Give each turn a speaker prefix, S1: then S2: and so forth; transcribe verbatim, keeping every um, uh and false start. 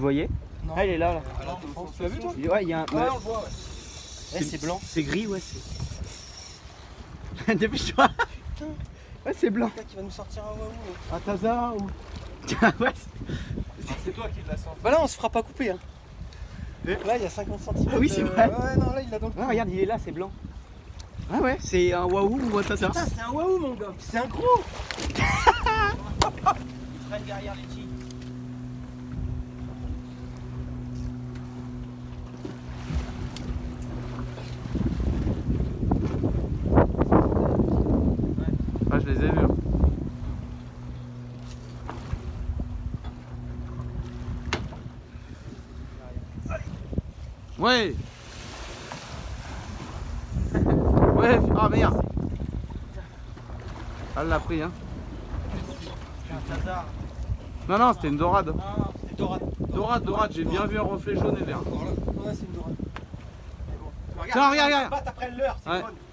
S1: voyez?
S2: Non.
S1: Ah, il est là, là.
S2: Alors, tu l'as vu toi?
S1: Ouais, il y a un.
S2: Ouais, on le voit, ouais.
S1: Eh, c'est blanc. C'est gris, ouais. Dépêche-toi. Ouais, c'est blanc.
S2: Qui va nous sortir un waouh.
S1: Un taza ou. Ouais.
S2: C'est toi qui l'as sorti. Bah là, on se fera pas couper. Hein. Là, il y a cinquante centimètres.
S1: Ah oui, c'est vrai.
S2: Ouais, non, là, il a dans le.
S1: Ah, regarde, il est là, c'est blanc. Ah ouais, c'est un waouh ou un taza.
S2: Putain, c'est un waouh, mon gars. C'est un gros.
S1: Il traîne derrière les chis.
S3: Ah, je les ai vus. Ouais. Ouais, ah merde. Elle l'a pris, hein.
S2: C'est un taza.
S3: Non, non, c'était une dorade.
S2: Ah, c'est dorade.
S3: Dorade, dorade, j'ai bien vu un reflet jaune et vert.
S2: Ouais, c'est une dorade.
S3: Tiens, regarde, regarde.
S2: Batte après l'heure, c'est
S3: Ouais.
S2: bonne.